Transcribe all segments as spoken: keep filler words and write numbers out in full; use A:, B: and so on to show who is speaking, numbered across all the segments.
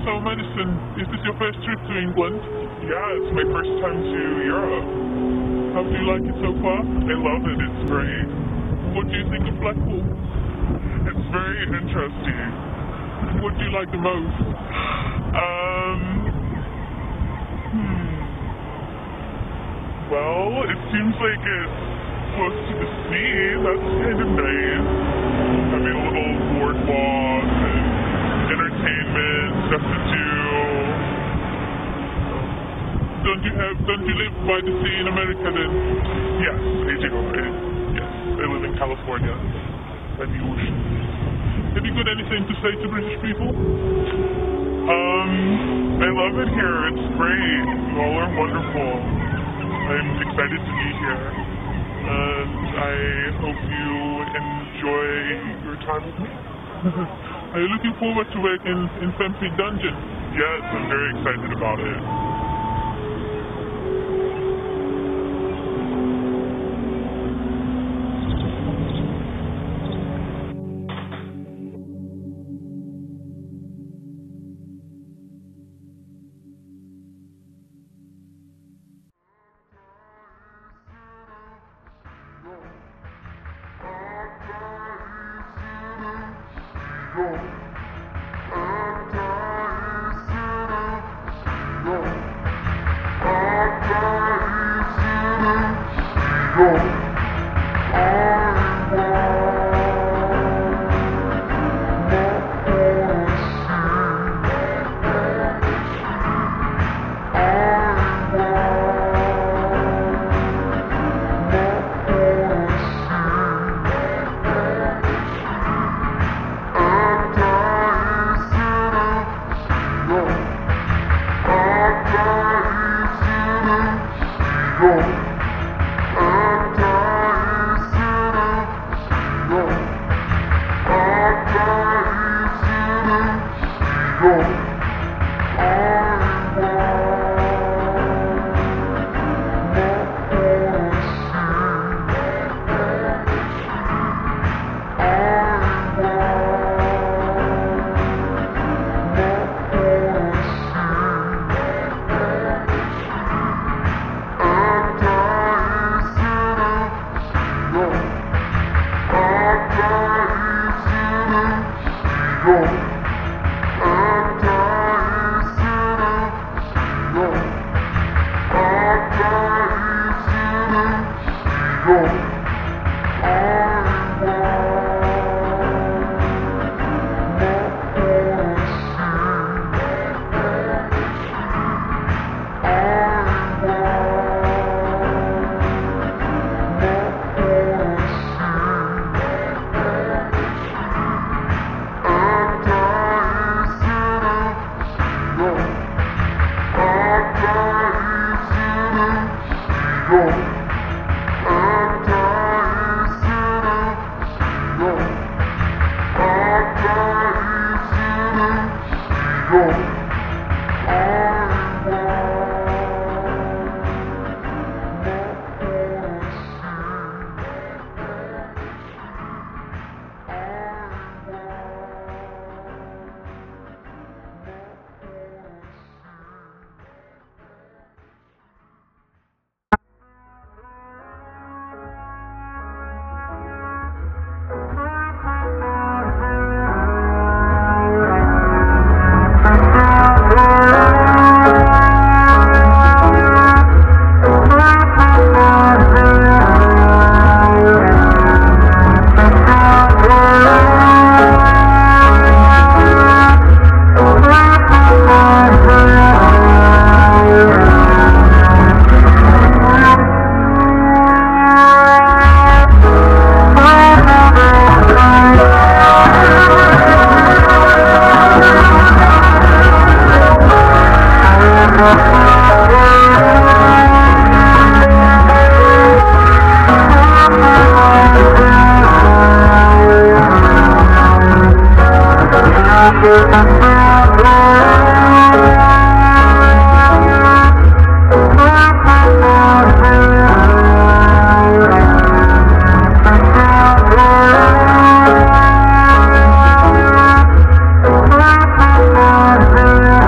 A: So, Madison, is this your first trip to England? Yeah, it's my first time to Europe. How do you like it so far? I love it, it's great. What do you think of Blackpool? It's very interesting. What do you like the most? Um, hmm. Well, it seems like it's close to the sea. That's kind of nice. Having a little boardwalk and entertainment, stuff to do. Don't you have, don't you live by the sea in America then? Yes, I do. I, yes, I live in California, by the ocean. Have you got anything to say to British people? Um, I love it here. It's great. You all are wonderful. I'm excited to be here. And I hope you enjoy your time with me. Are you looking forward to working in Femfleet Dungeon? Yes, I'm very excited about it.
B: Bye.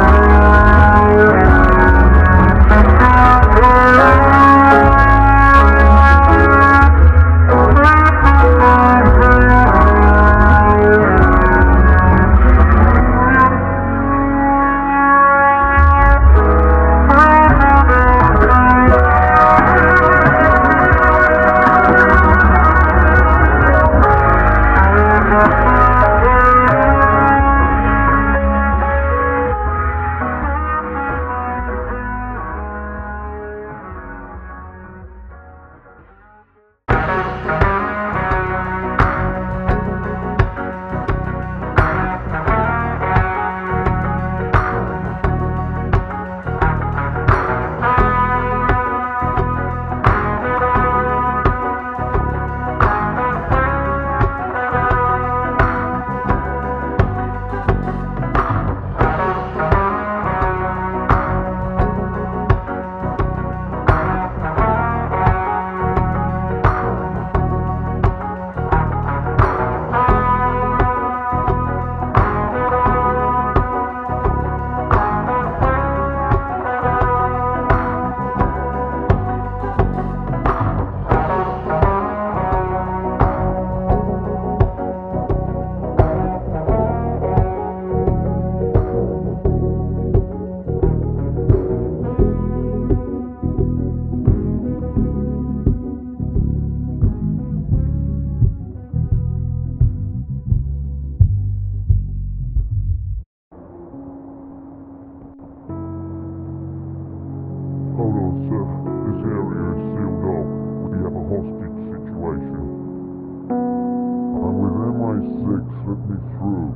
B: sir. This area is sealed off. We have a hostage situation. I'm with M I six. Let me through.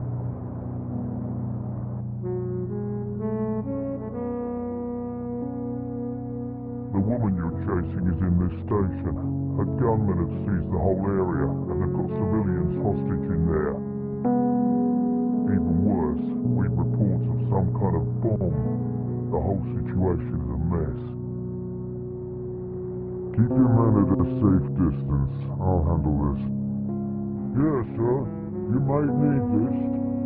B: The woman you're chasing is in this station. A gunman has seized the whole area, and they've got civilians hostage in there. Even worse, we've reports of some kind of bomb. The whole situation is a mess. Keep your men at a safe distance. I'll handle this. Yes, sir. You might need this.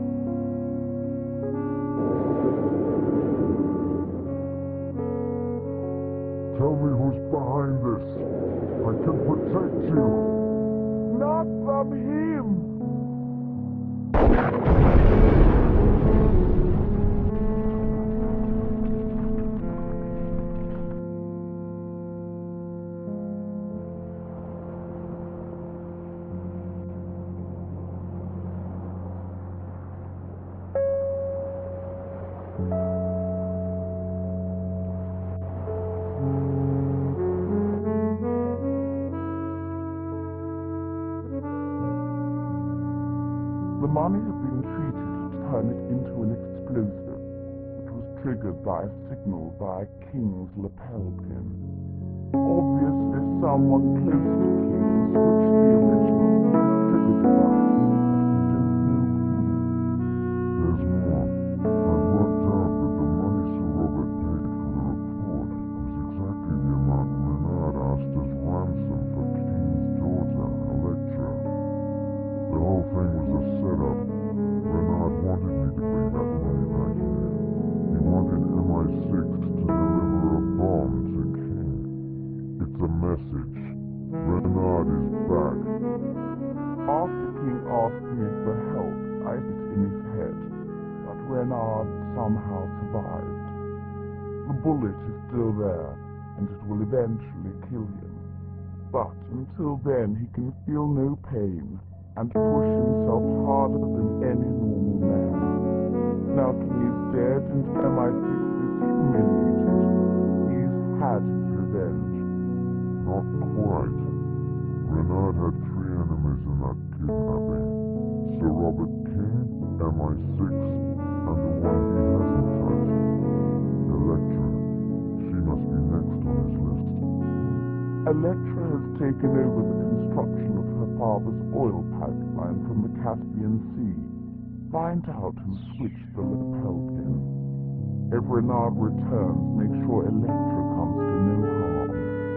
B: Tell me who's behind this. I can protect you.
C: Not from him. The money had been treated to turn it into an explosive, which was triggered by a signal by a king's lapel pin. Obviously, someone close to King switched the original to his trigger device, but we don't know who.
B: There's more. I worked out that the money Sir Robert paid for the report was exactly the amount Renard asked as ransom for King's daughter, Electra. The whole thing was a setup. Renard wanted me to bring that money back here. He wanted M I six to deliver a bomb to King. It's a message. Renard is back.
C: After King asked me for help, I hit in his head, but Renard somehow survived. The bullet is still there, and it will eventually kill him. But until then he can feel no pain, and push himself harder than any normal man. Now King is dead and M I six is humiliated. He's had his revenge.
B: Not quite. Renard had three enemies in that kidnapping. Sir Robert King, M I six, and the one he hasn't touched. Electra. She must be next on his list.
C: Electra has taken over the construction of her father's oil pipeline from the Caspian Sea. Find out who switched the lapel pin. If Renard returns, make sure Electra comes to no harm.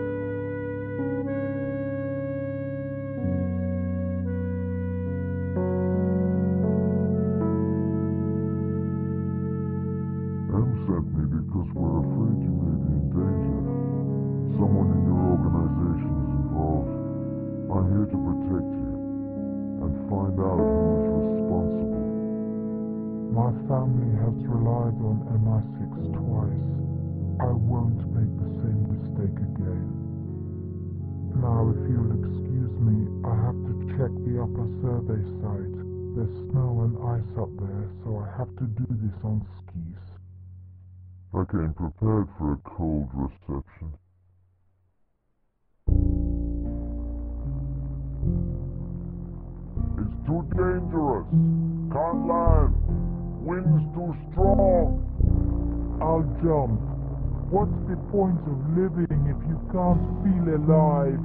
B: M sent me because we're afraid you may be in danger. Someone in your organization is involved. I'm here to protect you and find out who is responsible.
D: My family has relied on M I six twice. I won't make the same mistake again. Now, if you'll excuse me, I have to check the upper survey site. There's snow and ice up there, so I have to do this on skis.
B: I came prepared for a cold reception. It's too dangerous. Can't land. Wind's too strong.
D: I'll jump. What's the point of living if you can't feel alive?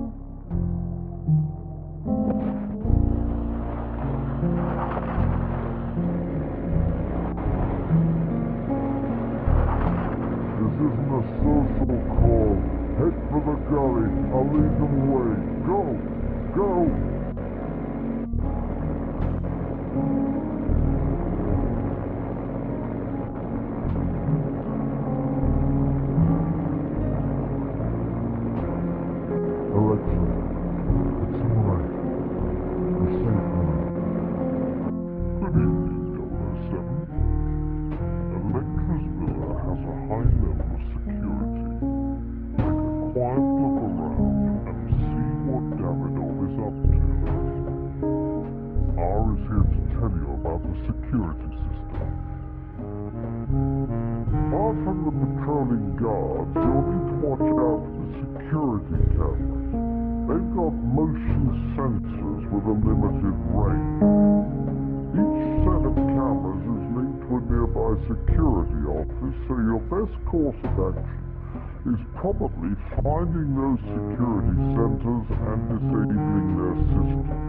B: This isn't a social call. Head for the gully. I'll lead them away. Go! Go! Alexa, it's alright. We're safe now. Good evening, double oh seven. Electra's villa has a high level of security. Take a quiet look around and see what Davidoff is up to. R is here to tell you about the security system. Apart from the patrolling guards, you'll need to watch out for the security cameras. They've got motion sensors with a limited range. Each set of cameras is linked to a nearby security office, so your best course of action is probably finding those security centers and disabling their systems.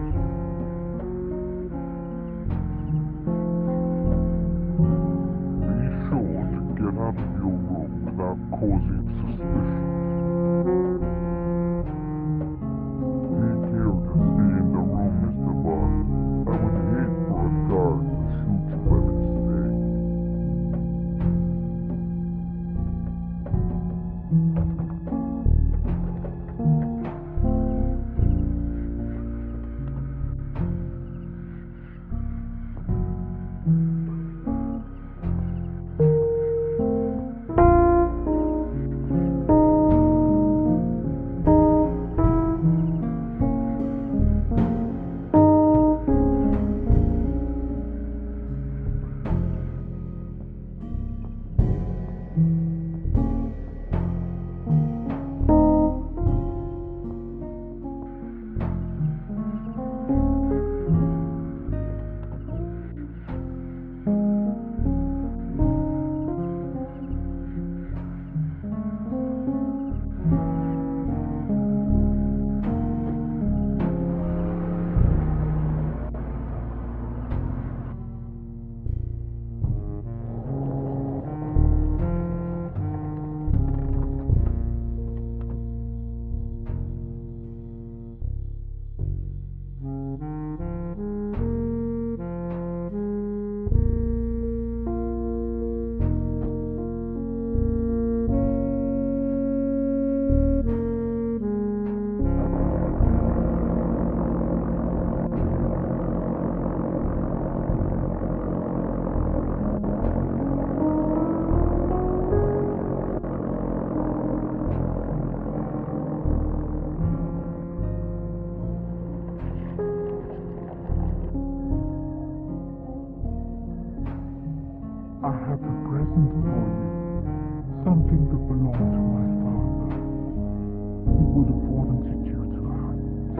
B: Be sure to get out of your room without causing suspicion. Take care to stay in the room, Mister Bond. I would hate for a guard to shoot you by mistake.
D: I have a present for you, something that belonged to my father. He would have wanted you to have it.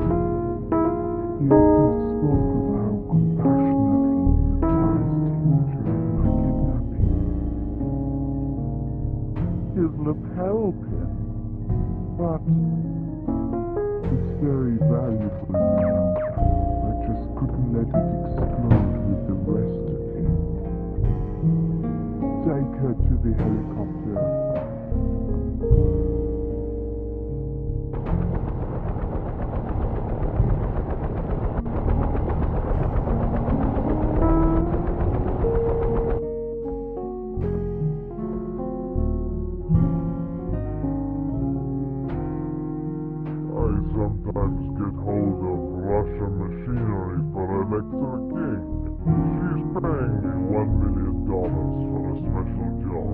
D: He often spoke of how compassionately you advised him during my kidnapping. His lapel pin, but it's very valuable, you know. I just couldn't let it explode with the rest of him. Take her to the helicopter.
B: I sometimes get hold of Russian machinery for Electric King. She's paying me one million dollars for a special job.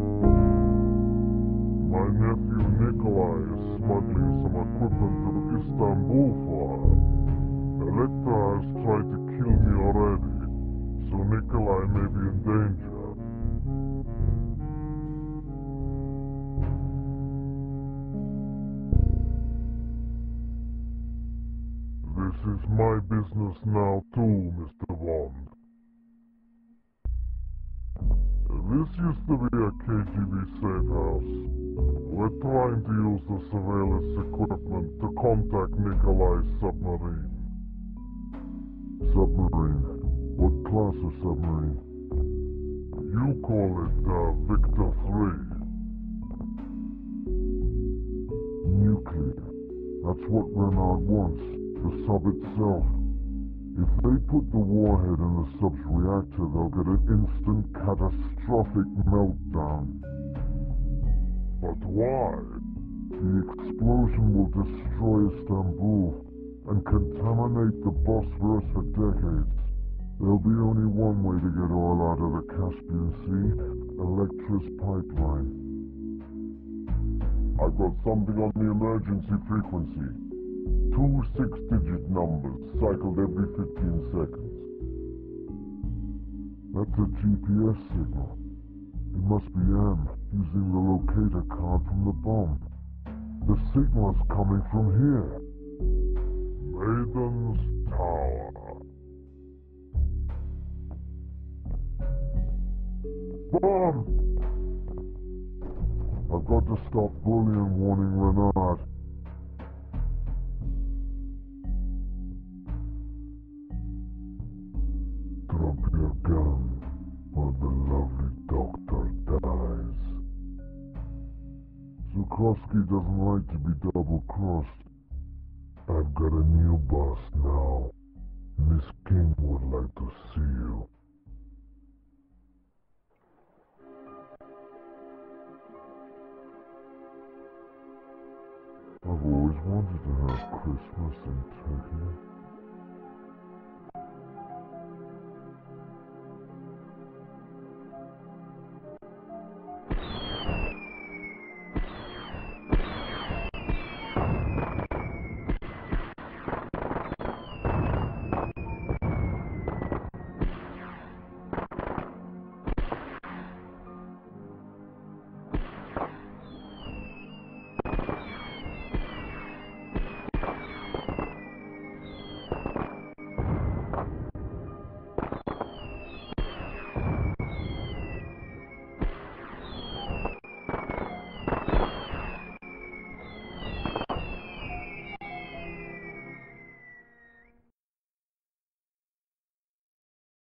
B: My nephew Nikolai is smuggling some equipment to Istanbul for her. Elektra has tried to kill me already, so Nikolai may be in danger. This is my business now too, Mister Bond. This used to be a K G B safe house. We're trying to use the surveillance equipment to contact Nikolai's submarine. Submarine? What class of submarine? You call it uh, Victor three. Nuclear. That's what Renard wants. The sub itself. If they put the warhead in the sub's reactor, they'll get an instant catastrophic meltdown. But why? The explosion will destroy Istanbul and contaminate the Bosphorus for decades. There'll be only one way to get oil out of the Caspian Sea, Electra's pipeline. I've got something on the emergency frequency. Two six-digit numbers, cycled every fifteen seconds. That's a G P S signal. It must be M, using the locator card from the bomb. The signal's coming from here. Maiden's Tower. Bomb! I've got to stop bullying warning Renard. Drop your gun, or the lovely doctor dies. Zukrowski doesn't like to be double-crossed. I've got a new boss now. Miss King would like to see you. I've always wanted to have Christmas in Turkey.